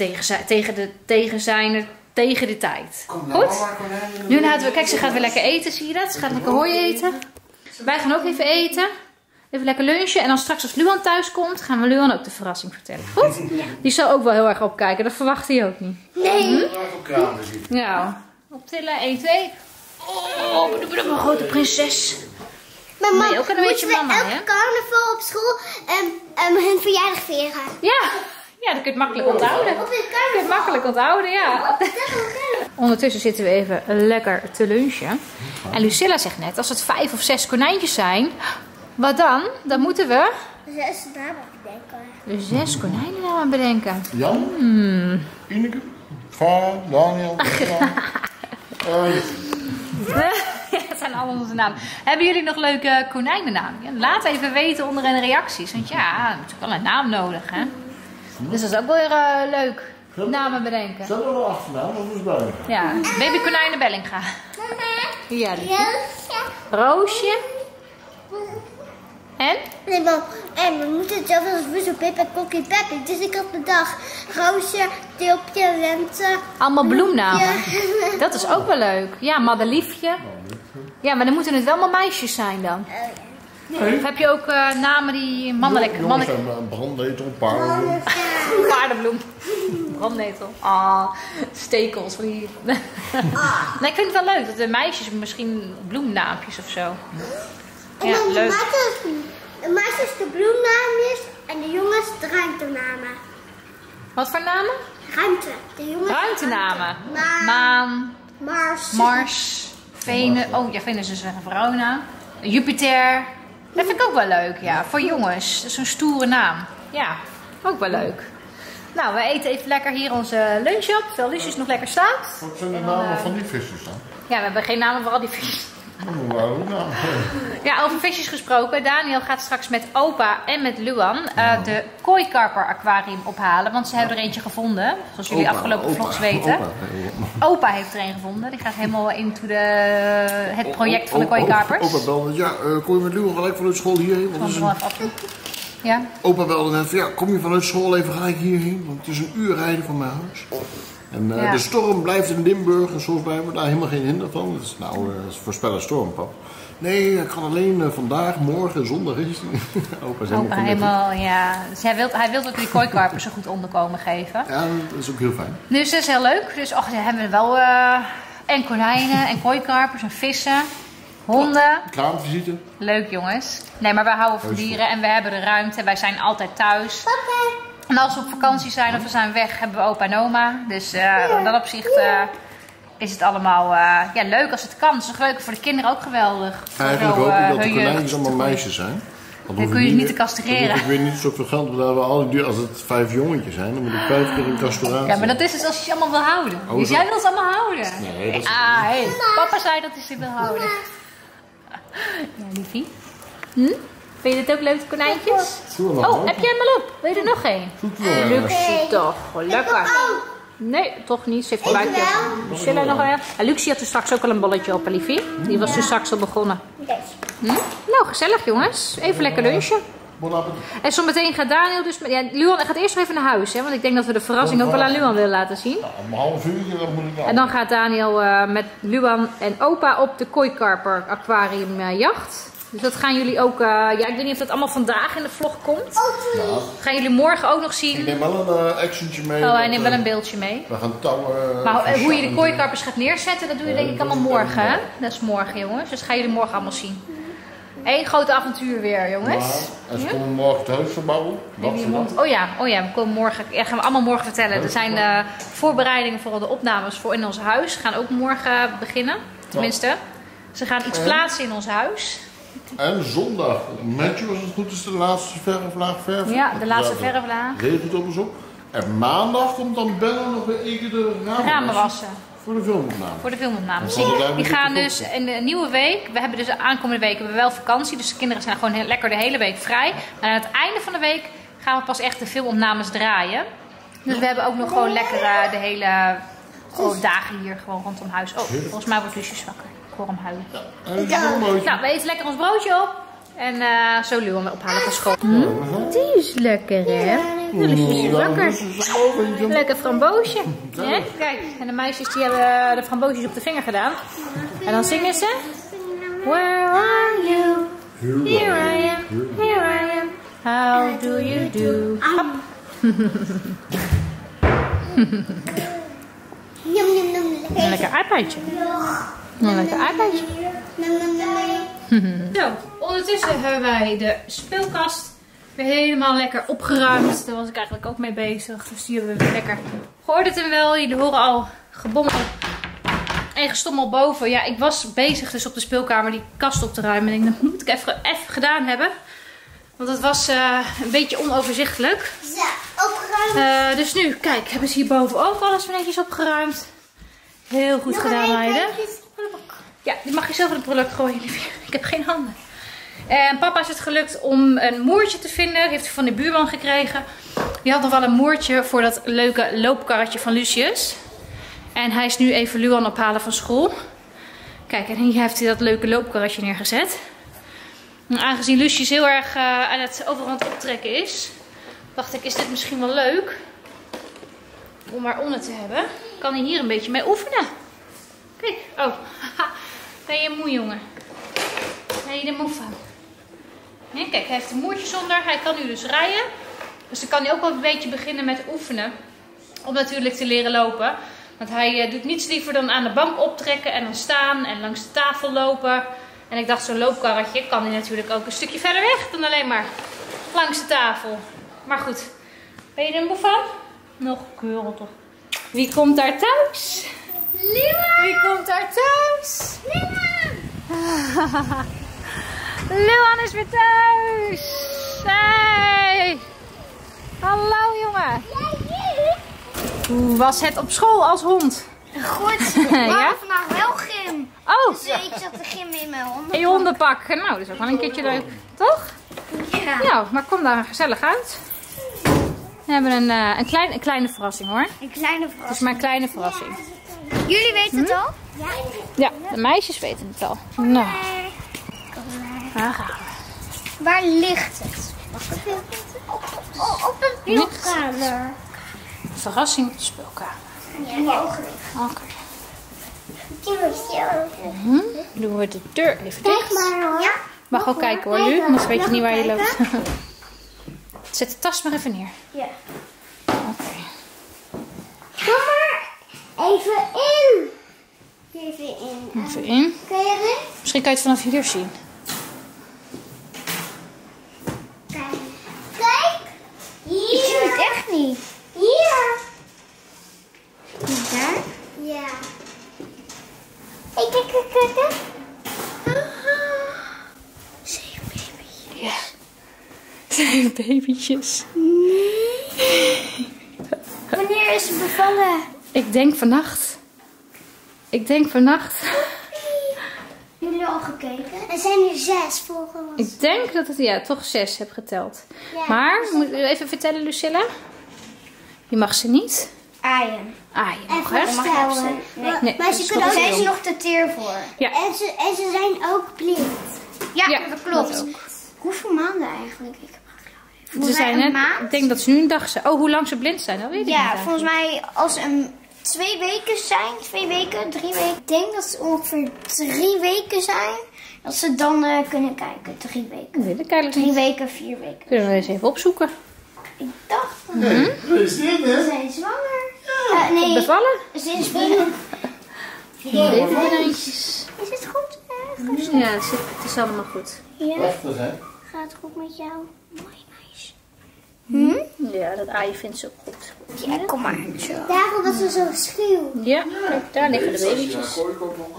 tegen de tijd. Goed? Nu laten we, kijk, ze gaat weer lekker eten, zie je dat? Ze gaat lekker hooi eten. Wij gaan ook even eten. Even lekker lunchen. En dan straks als Luan thuis komt, gaan we Luan ook de verrassing vertellen. Goed? Die zal ook wel heel erg opkijken. Dat verwacht hij ook niet. Nee. Nou, optillen. 1, 2. Oh, een grote prinses. Maar mam, Nee, ook een beetje moeten we mama, elke hè? carnaval op school hun verjaardag vieren? Ja, dat kun je het makkelijk onthouden. Op het Kun je het carnaval. makkelijk onthouden, ja. Ondertussen zitten we even lekker te lunchen. En Lucilla zegt net, als het 5 of 6 konijntjes zijn, wat dan? Dan moeten we 6 namen bedenken. 6 konijnennamen bedenken. Jan, Ineke, Farah, Daniel, Ja, dat zijn allemaal onze namen. Hebben jullie nog leuke konijnennamen? Ja, laat even weten onder in de reacties. Want ja, er is natuurlijk wel een naam nodig, hè? Dus dat is ook wel weer leuk. Namen bedenken. Zet er wel achternaam, dat is duidelijk. Ja, baby konijnen Bellinga. Ja, liefje. Roosje. Roosje. En? Nee, mam. En we moeten hetzelfde als Woezel, Pip en Kokkie Peppy. Dus ik had bedacht Roosje, Tilpje, Lente. Allemaal bloemnamen. Dat is ook wel leuk. Ja, Madeliefje. Ja, maar dan moeten het wel maar meisjes zijn dan. Of heb je ook namen die mannelijk... Jongens zijn brandnetel, paardenbloem. Paardenbloem. Brandnetel. Ah, stekels. Nee, ik vind het wel leuk dat de meisjes misschien bloemnaampjes of zo. En Ja, dan leuk. de meisjes de bloemnaamjes en de jongens de ruimtenamen. Wat voor namen? Ruimte. De jongens Ruimtenamen. Maan. Maan, Mars. Mars, Venus. Oh ja, Venus is een vrouwennaam. Jupiter. Dat vind ik ook wel leuk, ja. Voor jongens. Dat is een stoere naam. Ja, ook wel leuk. Nou, we eten even lekker hier onze lunch op. Terwijl Lucius nog lekker slaapt. Wat zijn de namen van die visjes dan? Ja, we hebben geen namen voor al die visjes. Nou, Ja, over visjes gesproken. Daniel gaat straks met opa en met Luan de kooikarper aquarium ophalen. Want ze hebben er eentje gevonden. Zoals jullie afgelopen vlogs weten. Opa heeft er een gevonden. Die gaat helemaal into het project van de kooikarpers. Opa belde, ja, kom je met Luan gelijk vanuit school hierheen? Want Kom het is er wel een... even afdoen. Ja. Opa belde net van, ja, kom je vanuit school even gelijk hierheen? Want het is een uur rijden van mijn huis. En Ja. de storm blijft in Limburg en zoals wij daar helemaal geen hinder van. Dat is nou, voorspellen storm, pap. Nee, ik kan alleen vandaag, morgen, zondag is het. Opa is Opa helemaal helemaal, ja. Dus hij wil ook die kooikarpers een goed onderkomen geven. Ja, dat is ook heel fijn. Dus dat is heel leuk. Dus dan hebben we wel en konijnen en kooikarpers en vissen, honden. Kraamvisite. Leuk jongens. Nee, maar wij houden van dieren en we hebben de ruimte. Wij zijn altijd thuis. Papa. En als we op vakantie zijn of we zijn weg, hebben we opa en oma. Dus in dat opzicht is het allemaal leuk als het kan. Het is nog leuk voor de kinderen ook geweldig. Eigenlijk hoop ik dat de konijntjes allemaal meisjes zijn. Dan kun je niet te castreren. Ik weet niet zoveel geld betalen. Als het 5 jongetjes zijn, dan moet ik 5 keer een castratie. Ja, maar dat is dus als je ze allemaal wil houden. Oh, dus zo. jij wil ze allemaal houden. Nee, dat is hey. Papa zei dat hij ze wil houden. Ja, liefie. Vind je dit ook leuk, de konijntjes? Oh, heb jij hem al op? Wil je er nog één? Luxie toch. Lekker. Nee, toch niet. Ze heeft een buikje. Zullen we nog een? Luxie had er straks ook al een bolletje op, liefie. Die was dus straks al begonnen. Nou, gezellig jongens. Even lekker lunchen. En zometeen gaat Daniel dus... Ja, Luan gaat eerst nog even naar huis, hè? Want ik denk dat we de verrassing ook wel aan Luan willen laten zien. Om een half uurtje dan moet ik En dan gaat Daniel met Luan en opa op de kooikarper aquarium jacht. Dus dat gaan jullie ook... ja, ik weet niet of dat allemaal vandaag in de vlog komt. Ja. Gaan jullie morgen ook nog Ik zien. neem wel een actientje mee. Oh, hij neemt wel een beeldje mee. We gaan touwen. Maar hoe je de kooikarpers gaat neerzetten, dat doe je denk ik allemaal morgen, hè? Dat is morgen, jongens. Dus gaan jullie morgen allemaal zien. Eén groot avontuur weer, jongens. En ze komen morgen het huis verbouwen. Oh ja, we komen morgen. Ja, gaan we allemaal morgen vertellen. Er zijn voorbereidingen voor de opnames voor in ons huis. Gaan ook morgen beginnen. Tenminste, ze gaan iets plaatsen in ons huis. En zondag, Matthew, als het goed is, de laatste verflaag verven. Ja, de laatste verflaag. Regent op ons op. En maandag komt dan Bellen nog weer even de ramen wassen. Voor de filmopname. Voor de filmopname. Die gaan dus in de nieuwe week. We hebben dus de aankomende week hebben we wel vakantie. Dus de kinderen zijn gewoon lekker de hele week vrij. En aan het einde van de week gaan we pas echt de filmopnames draaien. Dus we hebben ook nog gewoon lekker de hele dagen hier gewoon rondom huis. Oh, volgens mij wordt Lucius wakker. Ik hoor hem huilen. Nou, we eten lekker ons broodje op. En zo Luan we ophalen van school. Die is lekker, hè? Lucius is wakker. Lekker framboosje. Ja? Kijk, en de meisjes die hebben de framboosjes op de vinger gedaan. En dan zingen ze. Where are you? Here I am, here I am. How do you do? Hop. Een lekker aardbeidje. Een lekker aardbeidje. Zo, ondertussen hebben wij de speelkast weer helemaal lekker opgeruimd. Daar was ik eigenlijk ook mee bezig. Dus die hebben we weer lekker geordend en wel. Jullie horen al gebommel en gestommel boven. Ja, ik was bezig dus op de speelkamer die kast op te ruimen. En ik dacht, dat moet ik even gedaan hebben. Want het was een beetje onoverzichtelijk. Ja, opgeruimd. Dus nu, kijk, hebben ze hierboven ook alles weer netjes opgeruimd. Heel goed gedaan, meiden. Ja, die mag je zelf in het product gooien, liefje. Ik heb geen handen. En papa is het gelukt om een moertje te vinden. Die heeft hij van de buurman gekregen. Die had nog wel een moertje voor dat leuke loopkarretje van Lucius. En hij is nu even Luan ophalen van school. Kijk, en hier heeft hij dat leuke loopkarretje neergezet. En aangezien Lucius heel erg aan het overal aan het optrekken is, dacht ik, is dit misschien wel leuk om maar onder te hebben. Kan hij hier een beetje mee oefenen. Kijk, oh, ben je moe, jongen? Ben je er moe van? Ja, kijk, hij heeft een moertje zonder. Hij kan nu dus rijden. Dus dan kan hij ook wel een beetje beginnen met oefenen. Om natuurlijk te leren lopen. Want hij doet niets liever dan aan de bank optrekken en dan staan en langs de tafel lopen. En ik dacht, zo'n loopkarretje kan hij natuurlijk ook een stukje verder weg dan alleen maar langs de tafel. Maar goed, ben je er moe van? Nog keurel toch. Wie komt daar thuis? Luan! Wie komt daar thuis? Luan! Luan is weer thuis! Hey! Hallo jongen! Hoe was het op school als hond? Goed, Ja? maar vandaag wel gym. Oh! Dus ik zat te gymmen in mijn honden. In je hondenpak. Nou, dat is ook wel een keertje leuk. Toch? Ja. Nou, maar kom daar gezellig uit. We hebben een kleine verrassing hoor. Een kleine Het is verrassing. maar een kleine verrassing. Jullie weten het al? Ja. Ja, de meisjes weten het al. Nou, daar gaan we. Waar ligt het? Op de speelkamer. Verrassing op de speelkamer. Ja. Oké. Doen we de deur even dicht. Ja. Mag ook kijken hoor, Lu, anders weet je niet waar je loopt. Zet de tas maar even neer. Ja. Oké. Kom maar even in. Even in. Even in. Kun je erin? Misschien kan je het vanaf hier zien. Kijk. Hier. Ik zie het echt niet. Hier. Daar? Ja. Kijk. 7 baby's. Ja. zijn babytjes. Wanneer is ze bevallen? Ik denk vannacht. Jullie al gekeken? Er zijn er 6 volgens ons. Ik denk dat het, toch 6 heb geteld. Ja. Maar, moet je even vertellen, Lucilla? Je mag ze niet Aaien. aaien nog, En hè? vasthouden. Nee, Maar dat ze is kunnen nog ook te zijn ze jong. nog te teer voor. Ja. En ze zijn ook blind. Ja, dat klopt. dat ook. Hoeveel maanden eigenlijk? Ik heb geen Ze zijn een net, maand? ik denk dat ze nu een dag zijn. Oh, hoe lang ze blind zijn, dat weet ik niet. Ja, eigenlijk. volgens mij als ze 2 weken zijn, 2 weken, 3 weken. Ik denk dat ze ongeveer 3 weken zijn. Dat ze dan kunnen kijken. 3 weken. Dat weet ik eigenlijk 3 niet. weken, 4 weken. Kunnen we eens even opzoeken. Ik dacht dat Gefeliciteerd, hè? ze zijn zwanger. Nee, Bevallen? ze is binnen. Babykonijntjes. Is het goed? Ja, het is allemaal goed. Ja, Prachtig, hè? gaat het goed met jou? Mooi meisje. Ja, dat aaien vindt ze ook goed. Ja, kom maar. Daarom was ze zo schuw. Ja, kijk, daar liggen de Ja, babytjes. gooi ik ook nog.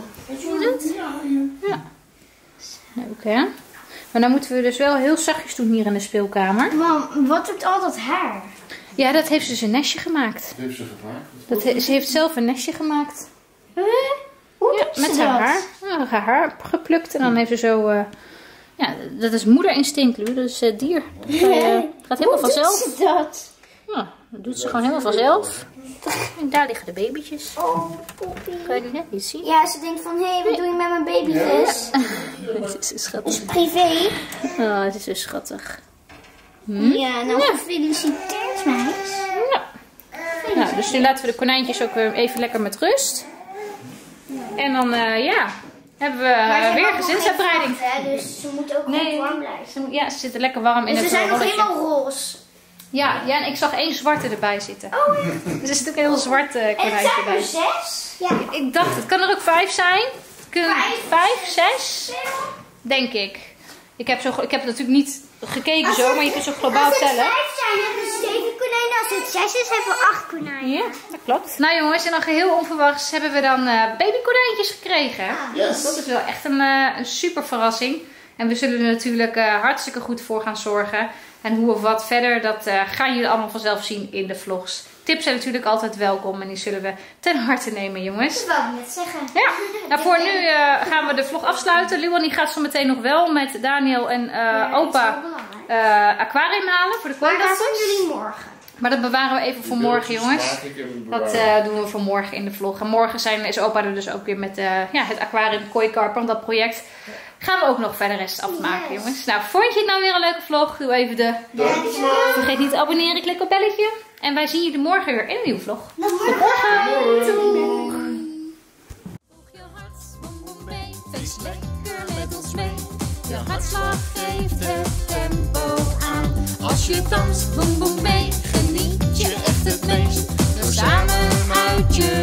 Ja. Leuk, hè? Maar dan moeten we dus wel heel zachtjes doen hier in de speelkamer. Mam, wat doet al dat haar? Ja, dat heeft ze dus een nestje gemaakt. Dat heeft ze gevraagd. Ze heeft zelf een nestje gemaakt. Hoe Ja, doet ze met dat? haar haar. Ja, haar haar geplukt en dan heeft ze zo... ja, dat is moederinstinct, Lu. Dat is dier. Dat gaat helemaal vanzelf. Hoe doet ze dat? Ja, dat doet ze gewoon helemaal vanzelf. En daar liggen de babytjes. Oh, poepie. Kan je die net niet zien? Ja, ze denkt van, hé, wat doe je met mijn babyvis? Het is zo schattig. Is privé. Oh, het is zo schattig. Ja, nou gefeliciteerd, meis. Ja. Nou, dus nu laten we de konijntjes ook weer even lekker met rust. En dan, hebben we weer gezinsuitbreiding. Dus ze moeten ook goed warm blijven. Ja, ze zitten lekker warm in Dus het ze zijn nog rolletje. helemaal roze. Ja, en ik zag 1 zwarte erbij zitten. Oh, ja. Dus er zit ook een heel zwart En het konijntje zijn bij. er 6? Ja. Ik dacht, het kan er ook 5 zijn. Het kunnen 5, 6, denk ik. Ik heb natuurlijk niet gekeken zo, maar je kunt zo globaal Als het tellen. 5 zijn, hebben we 7 konijnen. Als het 6 is, hebben we 8 konijnen. Ja, dat klopt. Nou jongens, en dan geheel onverwachts hebben we dan babykonijntjes gekregen. Yes. Dat is wel echt een super verrassing. En we zullen er natuurlijk hartstikke goed voor gaan zorgen. En hoe of wat verder, dat gaan jullie allemaal vanzelf zien in de vlogs. Tips zijn natuurlijk altijd welkom en die zullen we ten harte nemen, jongens. Dat wou ik net zeggen. Ja, nou voor nu gaan we de vlog afsluiten. Luan die gaat zo meteen nog wel met Daniel en opa aquarium halen voor de Maar dat kooidappels. doen jullie morgen. Maar dat bewaren we even voor morgen, jongens. Dat doen we voor morgen in de vlog. En morgen is opa er dus ook weer met het aquarium kooikarper. Dat project gaan we ook nog verder rest afmaken, jongens. Nou, vond je het nou weer een leuke vlog? Doe even de... Vergeet niet te abonneren, klik op belletje. En wij zien jullie morgen weer in een nieuwe vlog. Tot morgen. Volg je hart, boem boem mee, feest lekker met ons mee. Je hartslag geeft het tempo aan. Als je danst, boem boem mee, geniet je echt het meest. Door samen uit je